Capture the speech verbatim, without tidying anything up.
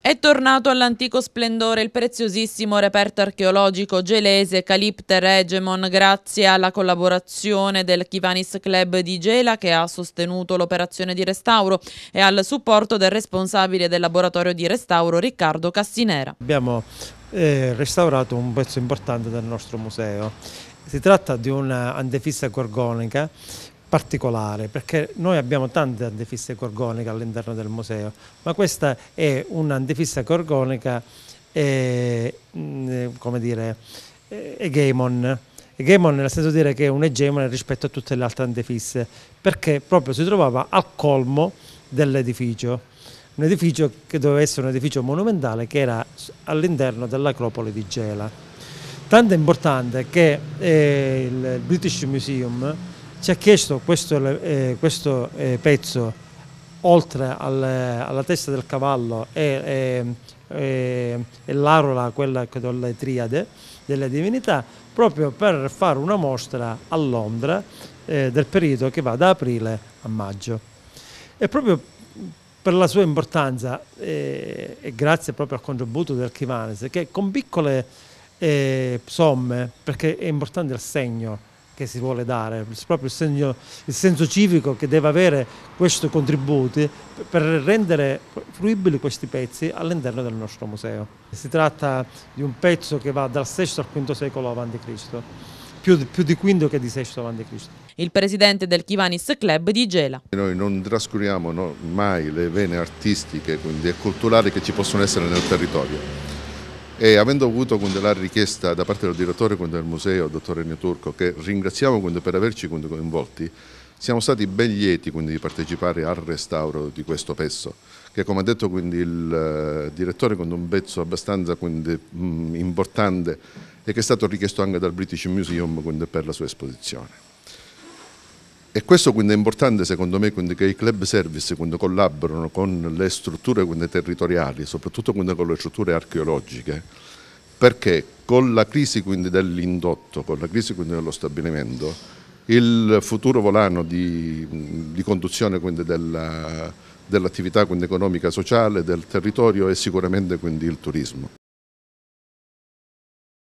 È tornato all'antico splendore il preziosissimo reperto archeologico gelese Calipter Hegemon grazie alla collaborazione del Kivanis Club di Gela, che ha sostenuto l'operazione di restauro, e al supporto del responsabile del laboratorio di restauro Riccardo Cassinera. Abbiamo eh, restaurato un pezzo importante del nostro museo. Si tratta di un'antefissa gorgonica particolare, perché noi abbiamo tante antefisse gorgoniche all'interno del museo, ma questa è un'antefissa gorgonica eh, come dire, egemon. Egemon nel senso di dire che è un egemone rispetto a tutte le altre antefisse, perché proprio si trovava al colmo dell'edificio, un edificio che doveva essere un edificio monumentale che era all'interno dell'Acropoli di Gela. Tanto è importante che eh, il British Museum ci ha chiesto questo, eh, questo eh, pezzo oltre al, alla testa del cavallo e, e, e l'arola, quella delle triade delle divinità, proprio per fare una mostra a Londra eh, del periodo che va da aprile a maggio. E proprio per la sua importanza eh, e grazie proprio al contributo del Kivanis, che con piccole eh, somme, perché è importante il segno che si vuole dare, proprio il, segno, il senso civico che deve avere questi contributi per rendere fruibili questi pezzi all'interno del nostro museo. Si tratta di un pezzo che va dal sesto al quinto secolo avanti Cristo, più, più di quinto che di sesto avanti Cristo. Il presidente del Kivanis Club di Gela. Noi non trascuriamo no, mai le vene artistiche quindi, e culturali che ci possono essere nel territorio. E avendo avuto quindi, la richiesta da parte del direttore quindi, del museo, dottor Ennio Turco, che ringraziamo quindi, per averci quindi, coinvolti, siamo stati ben lieti quindi, di partecipare al restauro di questo pezzo, che come ha detto quindi, il uh, direttore, quindi, un pezzo abbastanza quindi, mh, importante e che è stato richiesto anche dal British Museum quindi, per la sua esposizione. E questo quindi è importante secondo me quindi, che i club service quindi, collaborano con le strutture quindi, territoriali, soprattutto quindi, con le strutture archeologiche, perché con la crisi dell'indotto, con la crisi quindi, dello stabilimento, il futuro volano di, di conduzione quindi, della, dell'attività economica sociale del territorio è sicuramente quindi, il turismo.